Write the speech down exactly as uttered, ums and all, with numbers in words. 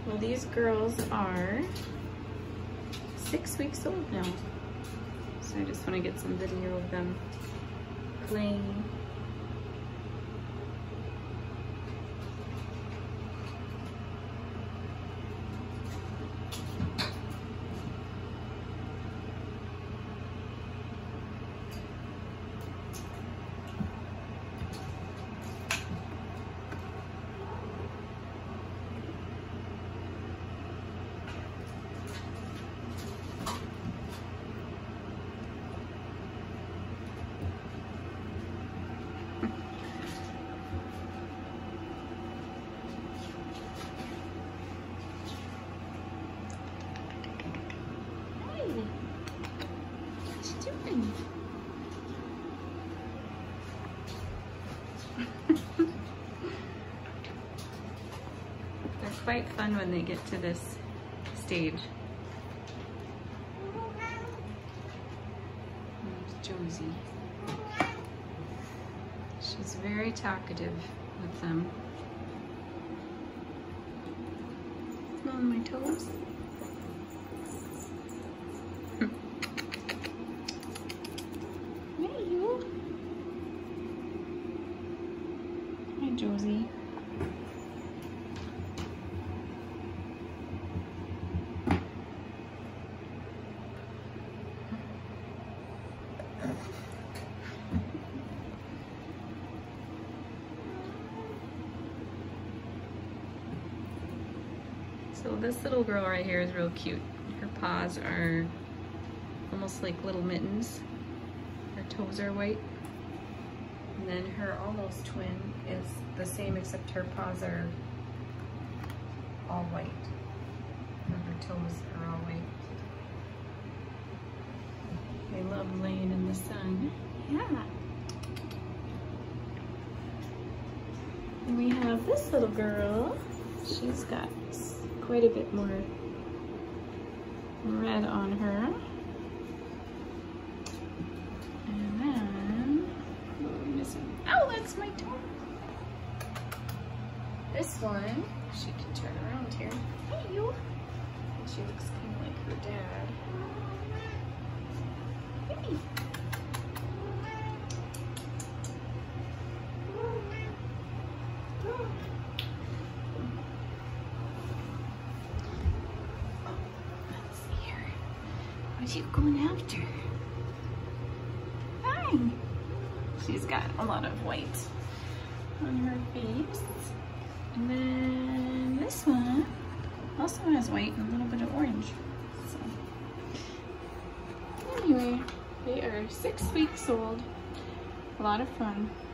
Well, these girls are six weeks old now. So I just want to get some video of them playing. They're quite fun when they get to this stage. There's Josie. She's very talkative with them. On my toes. Hey, you. Hi, Josie. So this little girl right here is real cute. Her paws are almost like little mittens. Her toes are white. And then her almost twin is the same except her paws are all white. And her toes are all white. They love laying in the sun. Yeah. And we have this little girl. She's got quite a bit more red on her. And then, oh, I'm missing, oh, that's my toe. This one, she can turn around here. Hey, you. She looks kind of like her dad. Hey. What are you going after? Hi! She's got a lot of white on her face. And then this one also has white and a little bit of orange. So anyway, they are six weeks old. A lot of fun.